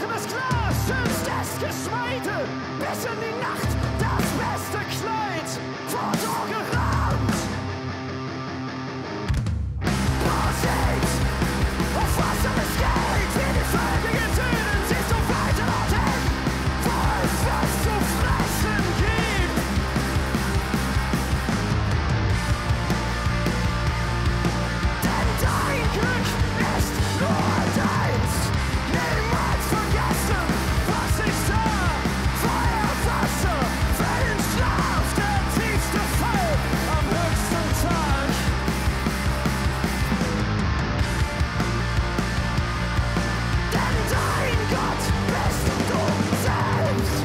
Zerbrochenes Glas, schönstes Geschmeide, bis in die Nacht das beste Kleid, vorgerahmt. Vorsicht, auf was alles geht, wie die völligen Tönen, siehst du weiter dorthin, wo es was zu fressen gibt. Denn dein Glück ist nur deins. Niemals vergessen, was ich sah. Feuer, Wasser, Wellen, Schlaf, der tiefste Fall am höchsten Tag. Denn dein Gott bist du selbst.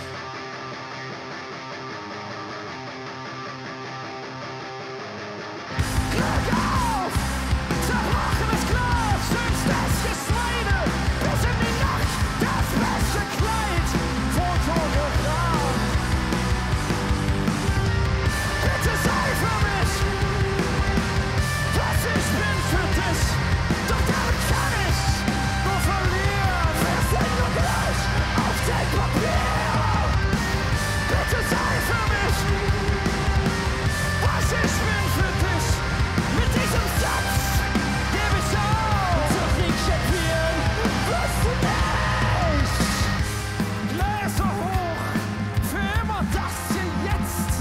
Glück auf! Zerbrochenes Glas, schönstes Geschmeide, bis in die Nacht das beste Kleid, vorgerahmt. Bitte sei für mich, was ich bin für dich, doch damit kann ich nur verlieren. Wir sind nur gleich auf dem Papier. Bitte sei für mich, was ich bin für dich. Mit diesem Satz gebe ich auf. Doch nicht chapieren, wirst du nicht. Gläser hoch, für immer das hier jetzt.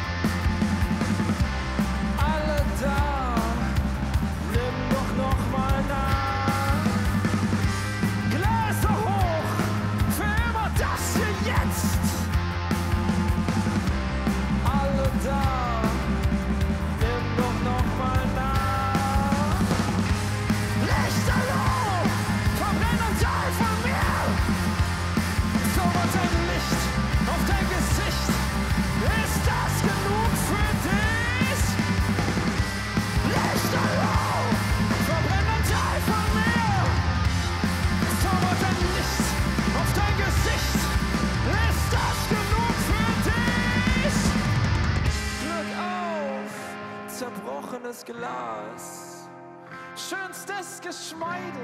Alle da, nimm doch noch mal nach. Gläser hoch, für immer das hier jetzt. Alle da, nimm doch noch mal nach. Lichterloh, verbrennental von mir. Zaubert ein Licht auf dein Gesicht. Ist das genug für dich? Lichterloh, verbrennental von mir. Zaubert ein Licht auf dein Gesicht. Ist das genug für dich? Glück auf, zerbrochenes Glas, schönstes Geschmeide,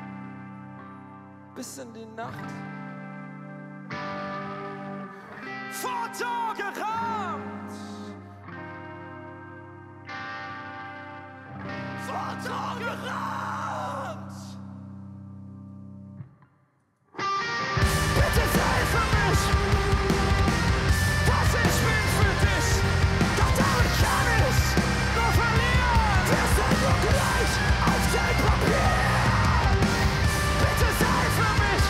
bis in die Nacht. Vorgerahmt! Vorgerahmt! Bitte sei für mich, was ich bin für dich, doch damit kann ich nur verlieren. Wir sind nur gleich auf dem Papier. Bitte sei für mich,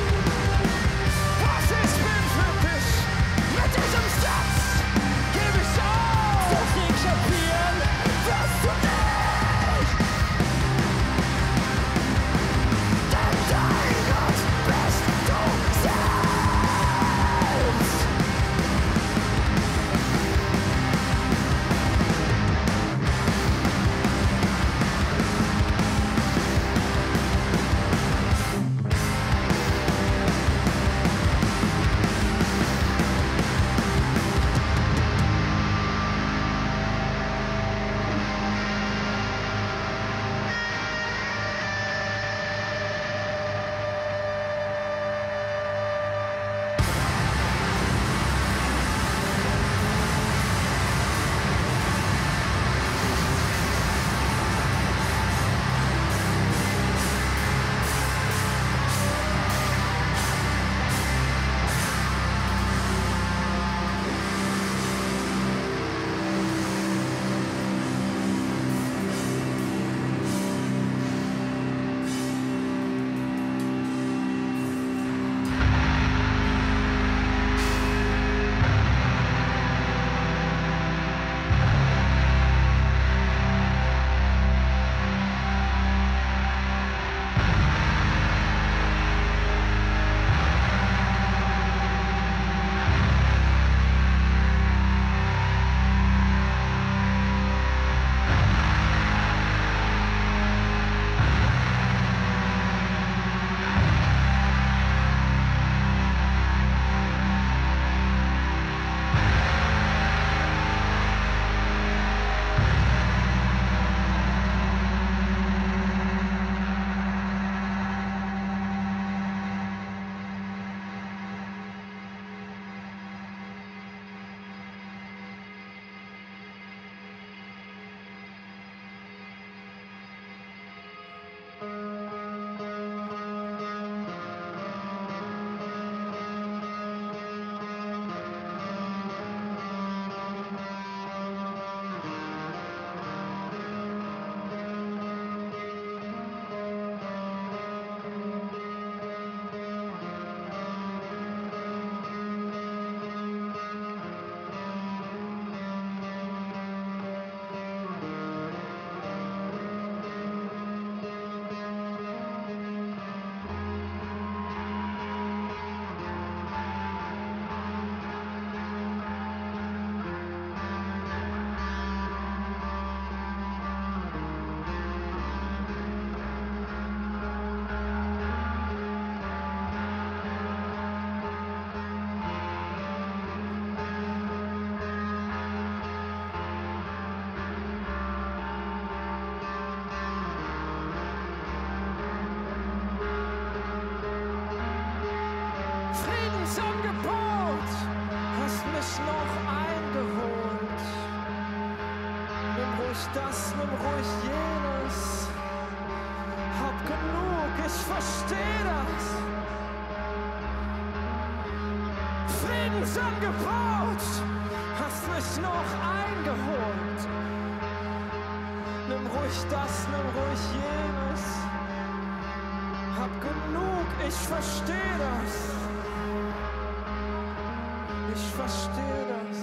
was ich bin für dich. Mit diesem Satz gebe ich auf. Doch nicht chapieren, wirst du nicht. Friedensangebot, hast mich noch eingeholt. Nimm ruhig das, nimm ruhig jenes. Hab genug, ich versteh das. Friedensangebot, hast mich noch eingeholt. Nimm ruhig das, nimm ruhig jenes. Hab genug, ich versteh das. Ich versteh das.